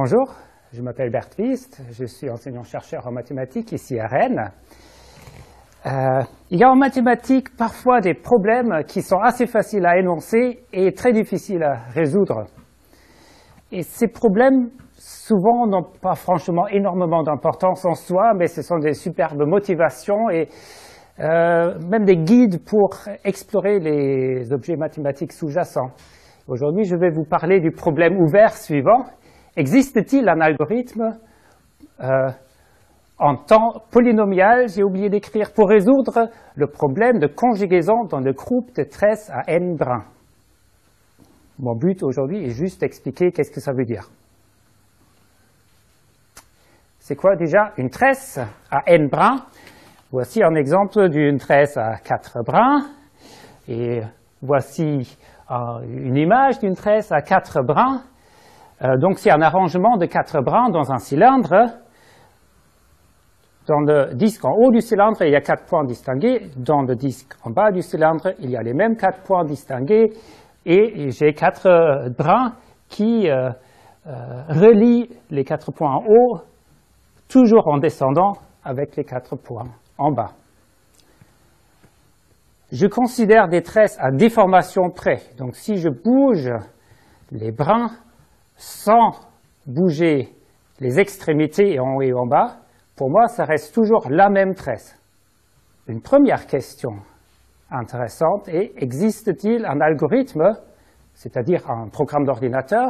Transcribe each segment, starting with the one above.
Bonjour, je m'appelle Bert Wiest, je suis enseignant-chercheur en mathématiques ici à Rennes. Il y a en mathématiques parfois des problèmes qui sont assez faciles à énoncer et très difficiles à résoudre. Et ces problèmes, souvent, n'ont pas franchement énormément d'importance en soi, mais ce sont des superbes motivations et même des guides pour explorer les objets mathématiques sous-jacents. Aujourd'hui, je vais vous parler du problème ouvert suivant. Existe-t-il un algorithme en temps polynomial, j'ai oublié d'écrire, pour résoudre le problème de conjugaison dans le groupe de tresses à n brins? Mon but aujourd'hui est juste d'expliquer qu'est-ce que ça veut dire. C'est quoi déjà une tresse à n brins? Voici un exemple d'une tresse à 4 brins. Et voici une image d'une tresse à 4 brins. Donc c'est un arrangement de 4 brins dans un cylindre. Dans le disque en haut du cylindre, il y a 4 points distingués. Dans le disque en bas du cylindre, il y a les mêmes 4 points distingués. Et j'ai 4 brins qui relient les 4 points en haut, toujours en descendant avec les 4 points en bas. Je considère des tresses à déformation près. Donc si je bouge les brins sans bouger les extrémités en haut et en bas, pour moi, ça reste toujours la même tresse. Une première question intéressante est: existe-t-il un algorithme, c'est-à-dire un programme d'ordinateur,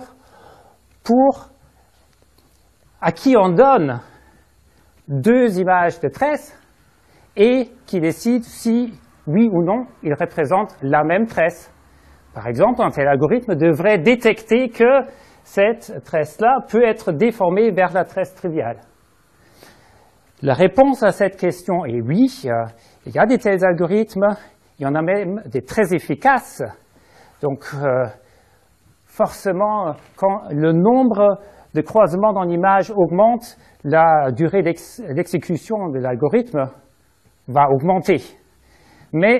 à qui on donne 2 images de tresses et qui décide si, oui ou non, ils représentent la même tresse? Par exemple, un tel algorithme devrait détecter que cette tresse-là peut être déformée vers la tresse triviale. La réponse à cette question est oui. Il y a des tels algorithmes, il y en a même des très efficaces. Donc, forcément, quand le nombre de croisements dans l'image augmente, la durée d'exécution de l'algorithme va augmenter. Mais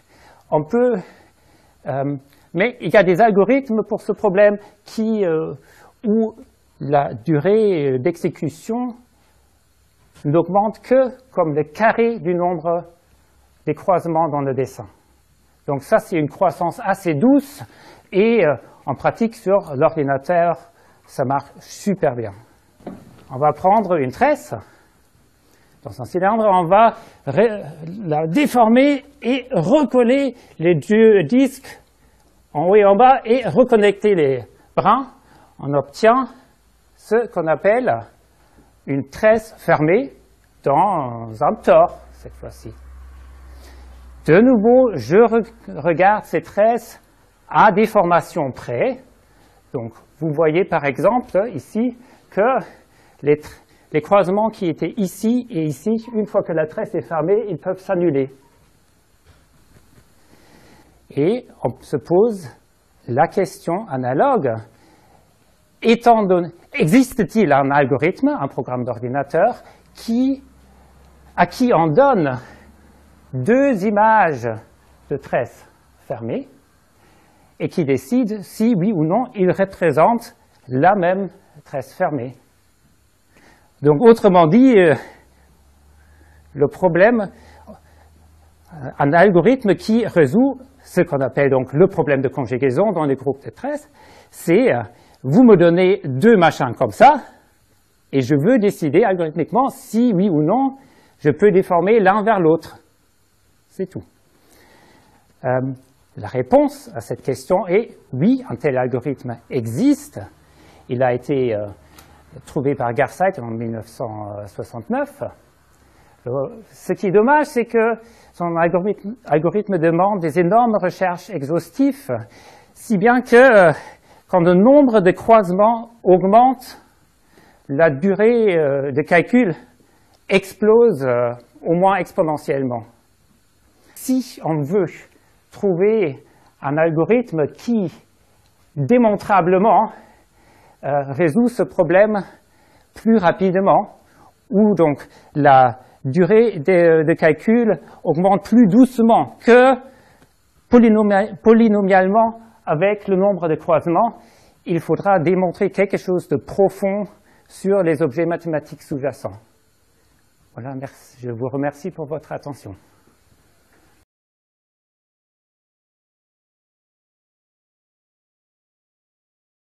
il y a des algorithmes pour ce problème où la durée d'exécution n'augmente que comme le carré du nombre des croisements dans le dessin. Donc ça, c'est une croissance assez douce et en pratique sur l'ordinateur, ça marche super bien. On va prendre une tresse dans un cylindre, on va la déformer et recoller les 2 disques en haut et en bas et reconnecter les brins. On obtient ce qu'on appelle une tresse fermée dans un tore, cette fois-ci. De nouveau, je regarde ces tresses à déformation près. Donc, vous voyez par exemple ici que les croisements qui étaient ici et ici, une fois que la tresse est fermée, ils peuvent s'annuler. Et on se pose la question analogue. Existe-t-il un algorithme, un programme d'ordinateur, à qui on donne 2 images de tresses fermées et qui décide si, oui ou non, il représente la même tresse fermée? Donc, autrement dit, le problème, un algorithme qui résout ce qu'on appelle donc le problème de conjugaison dans les groupes de tresses, c'est vous me donnez 2 machins comme ça, et je veux décider algorithmiquement si, oui ou non, je peux déformer l'un vers l'autre. C'est tout. La réponse à cette question est oui, un tel algorithme existe. Il a été trouvé par Garcite en 1969. Ce qui est dommage, c'est que son algorithme demande des énormes recherches exhaustives, si bien que quand le nombre de croisements augmente, la durée de calcul explose au moins exponentiellement. Si on veut trouver un algorithme qui, démontrablement, résout ce problème plus rapidement, où donc la durée de calcul augmente plus doucement que polynomialement avec le nombre de croisements, il faudra démontrer quelque chose de profond sur les objets mathématiques sous-jacents. Voilà, merci. Je vous remercie pour votre attention.